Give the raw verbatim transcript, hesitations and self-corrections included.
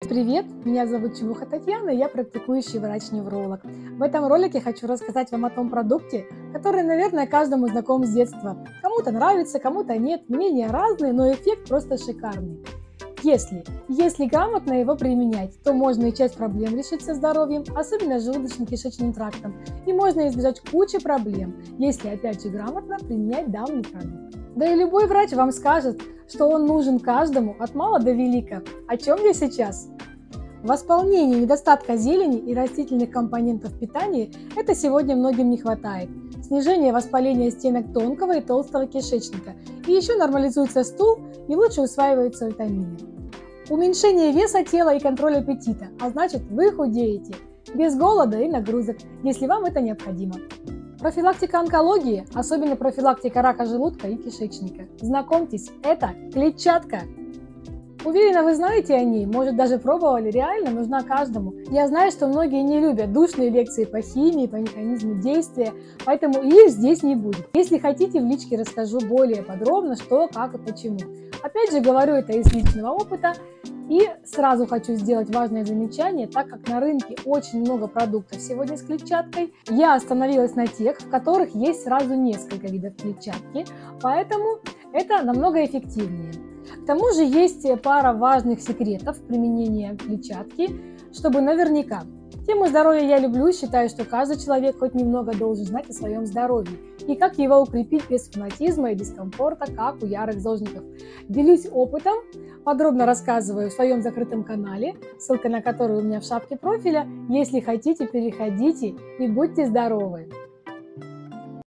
Привет, меня зовут Чевуха Татьяна, я практикующий врач-невролог. В этом ролике хочу рассказать вам о том продукте, который, наверное, каждому знаком с детства. Кому-то нравится, кому-то нет, мнения разные, но эффект просто шикарный. Если, если грамотно его применять, то можно и часть проблем решить со здоровьем, особенно с желудочно-кишечным трактом, и можно избежать кучи проблем, если опять же грамотно применять данный продукт. Да и любой врач вам скажет, что он нужен каждому от мала до велика. О чем я сейчас? Восполнение недостатка зелени и растительных компонентов питания это сегодня многим не хватает. Снижение воспаления стенок тонкого и толстого кишечника. И еще нормализуется стул и лучше усваиваются витамины. Уменьшение веса тела и контроль аппетита, а значит вы худеете. Без голода и нагрузок, если вам это необходимо. Профилактика онкологии, особенно профилактика рака желудка и кишечника. Знакомьтесь, это клетчатка. Уверена, вы знаете о ней, может даже пробовали, реально нужна каждому. Я знаю, что многие не любят душные лекции по химии, по механизму действия, поэтому их здесь не будет. Если хотите, в личке расскажу более подробно, что, как и почему. Опять же, говорю это из личного опыта. И сразу хочу сделать важное замечание, так как на рынке очень много продуктов сегодня с клетчаткой, я остановилась на тех, в которых есть сразу несколько видов клетчатки, поэтому это намного эффективнее. К тому же есть пара важных секретов применения клетчатки, чтобы наверняка. Тему здоровья я люблю, считаю, что каждый человек хоть немного должен знать о своем здоровье и как его укрепить без фанатизма и дискомфорта, как у ярых зожников. Делюсь опытом, подробно рассказываю в своем закрытом канале, ссылка на который у меня в шапке профиля. Если хотите, переходите и будьте здоровы!